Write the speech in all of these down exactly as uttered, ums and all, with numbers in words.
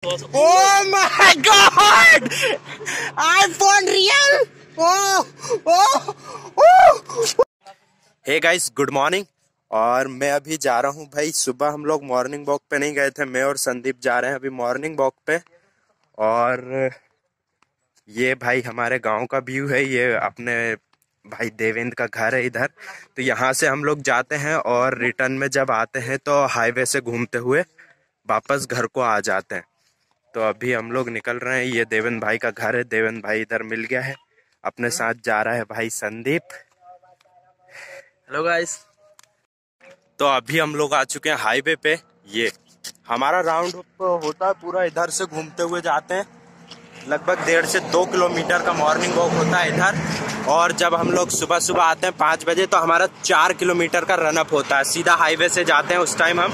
Oh my God! iPhone real? Oh, oh, oh. Hey guys, good morning. और मैं अभी जा रहा हूँ भाई, सुबह हम लोग मॉर्निंग वॉक पे नहीं गए थे, मैं और संदीप जा रहे हैं अभी मॉर्निंग वॉक पे। और ये भाई हमारे गांव का व्यू है, ये अपने भाई देवेंद्र का घर है इधर। तो यहाँ से हम लोग जाते हैं और रिटर्न में जब आते हैं तो हाईवे से घूमते हुए वापस घर को आ जाते हैं। तो अभी हम लोग निकल रहे हैं, ये देवेंद्र भाई का घर है। देवेंद्र भाई इधर मिल गया है, अपने साथ जा रहा है भाई संदीप। Hello guys. तो अभी हम लोग आ चुके हैं हाईवे पे। ये हमारा राउंड होता है पूरा, इधर से घूमते हुए जाते हैं। लगभग डेढ़ से दो किलोमीटर का मॉर्निंग वॉक होता है इधर। और जब हम लोग सुबह सुबह आते हैं पाँच बजे तो हमारा चार किलोमीटर का रन अप होता है। सीधा हाईवे से जाते हैं, उस टाइम हम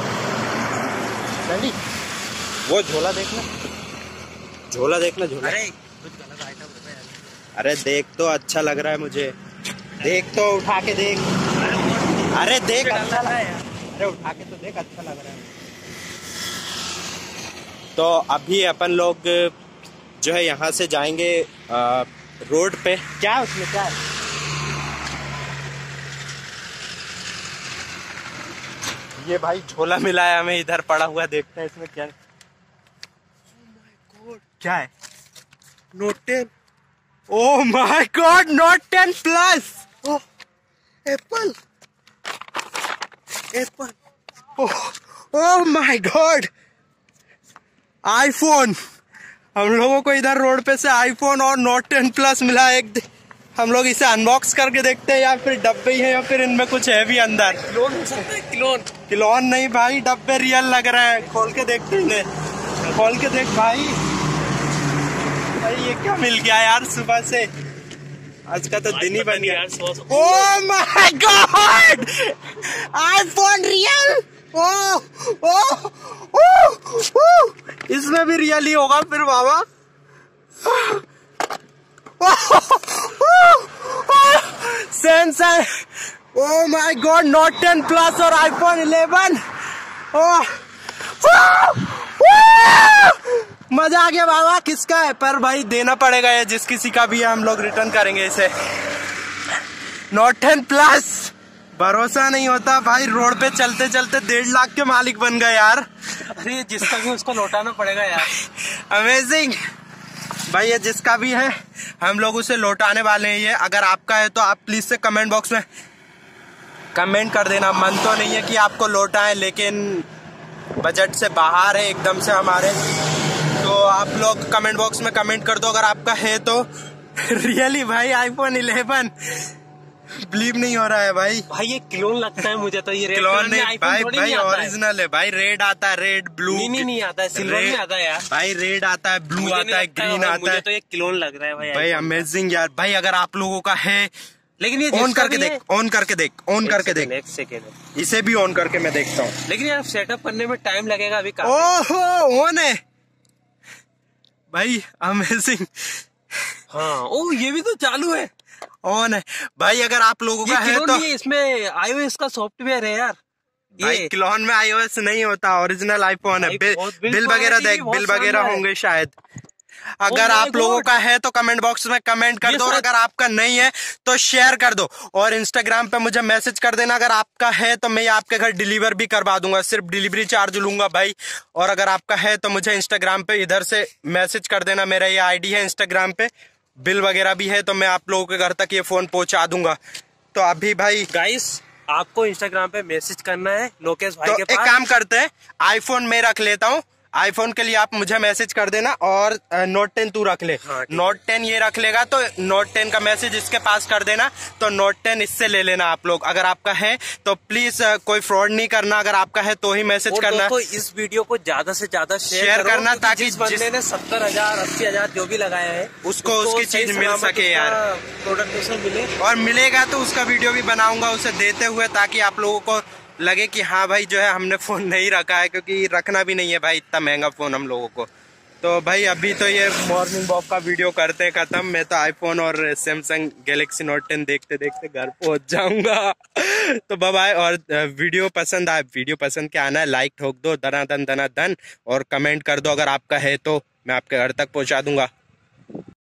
वो झोला देखना, झोला देखना झोला। अरे कुछ गलत आइटम है यार। अरे देख तो अच्छा लग रहा है मुझे, देख तो उठा के देख। अरे देख अच्छा लग रहा है, अरे उठा के तो देख, अच्छा लग रहा है। तो अभी अपन लोग जो है यहाँ से जाएंगे आ, रोड पे। क्या है उसमें, क्या है? ये भाई झोला मिला है हमें, इधर पड़ा हुआ, देखते हैं इसमें क्या है। oh क्या है? Note ten. Oh my god, note ten plus. Oh apple, apple. Oh my god, iPhone. हम लोगों को इधर रोड पे से आईफोन और नोट टेन प्लस मिला है। एक हम लोग इसे अनबॉक्स करके देखते हैं, या फिर डब्बे ही है, या फिर इनमें कुछ है भी अंदर। क्लोन हो सकता है? क्लोन क्लोन नहीं भाई, डब्बे रियल लग रहे हैं। खोल के देखते हैं, खोल के देख भाई। भाई ये क्या मिल गया यार सुबह से, आज का तो दिन ही बन गया। Oh my god, iPhone real. Oh oh oh, इसमें भी रियल ही होगा फिर बाबा। Samsung, oh my god, note ten plus और आईफोन इलेवन। ओह मजा आ गया बाबा। किसका है पर भाई, देना पड़ेगा ये, जिस किसी का भी है हम लोग रिटर्न करेंगे इसे। नोट टेन प्लस, भरोसा नहीं होता भाई, रोड पे चलते चलते डेढ़ लाख के मालिक बन गए यार। अरे जिसका भी उसको लौटाना पड़ेगा यार। अमेजिंग भाई, ये जिसका भी है हम लोग उसे लौटाने वाले हैं। ये अगर आपका है तो आप प्लीज से कमेंट बॉक्स में कमेंट कर देना। मन तो नहीं है कि आपको लौटाएं, लेकिन बजट से बाहर है एकदम से हमारे, तो आप लोग कमेंट बॉक्स में कमेंट कर दो अगर आपका है तो। रियली भाई, आईफोन इलेवन बिलीव नहीं हो रहा है भाई। भाई ये क्लोन लगता है मुझे तो। ये क्लोन नहीं भाई, भाई ओरिजिनल है भाई। रेड आता है, रेड ब्लू। नहीं नहीं, नहीं आता है, सिल्वर में आता है यार। भाई रेड आता है, ब्लू आता है, ग्रीन आता है। मुझे तो ये क्लोन लग रहा है भाई। भाई अमेजिंग यार। भाई अगर आप लोगों का है, लेकिन ये ऑन करके देख, ऑन करके देख, ऑन करके देख। एक सेकेंड, इसे भी ऑन करके मैं देखता हूँ। लेकिन यार सेटअप करने में टाइम लगेगा अभी। ओहो ऑन है भाई, अमेजिंग। हाँ, ओ ये भी तो चालू है, ऑन है भाई। अगर आप लोगों का है तो इसमें आईओएस का सॉफ्टवेयर है यार। ये क्लोन में आईओएस नहीं होता, ओरिजिनल आईफोन है। बिल वगैरह देख, बिल वगैरह होंगे शायद। अगर आप लोगों का है तो कमेंट बॉक्स में कमेंट कर दो, और अगर आपका नहीं है तो शेयर कर दो, और इंस्टाग्राम पे मुझे मैसेज कर देना। अगर आपका है तो मैं आपके घर डिलीवर भी करवा दूंगा, सिर्फ डिलीवरी चार्ज लूंगा भाई। और अगर आपका है तो मुझे इंस्टाग्राम पे इधर से मैसेज कर देना, मेरा ये आईडी है इंस्टाग्राम पे। बिल वगैरह भी है तो मैं आप लोगों के घर तक ये फोन पहुंचा दूंगा। तो अभी भाई गाइस, आपको इंस्टाग्राम पे मैसेज करना है लोकेश भाई तो के पास। एक काम करते हैं, आईफोन में रख लेता हूँ, आईफोन के लिए आप मुझे मैसेज कर देना, और नोट टेन तू रख ले। हाँ, नोट टेन ये रख लेगा तो नोट टेन का मैसेज इसके पास कर देना, तो नोट टेन इससे ले लेना आप लोग। अगर आपका है तो प्लीज कोई फ्रॉड नहीं करना, अगर आपका है तो ही मैसेज करना। तो इस वीडियो को ज्यादा से ज्यादा शेयर करना, ताकि जिस बंदे ने सत्तर हजार अस्सी हजार जो भी लगाया है उसको उसकी चीज मिल सके यार, प्रोडक्ट उसे मिले। और मिलेगा तो उसका वीडियो भी बनाऊंगा उसे देते हुए, ताकि आप लोगों को लगे कि हाँ भाई जो है हमने फोन नहीं रखा है, क्योंकि रखना भी नहीं है भाई, इतना महंगा फोन हम लोगों को। तो भाई अभी तो ये मॉर्निंग वॉक का वीडियो करते हैं खत्म। मैं तो आईफोन और सैमसंग गैलेक्सी नोट टेन देखते देखते घर पहुंच जाऊंगा। तो बाय बाय। और वीडियो पसंद आए, वीडियो पसंद क्या आना है, लाइक ठोक दो दना दन दना दन, और कमेंट कर दो अगर आपका है तो मैं आपके घर तक पहुंचा दूंगा।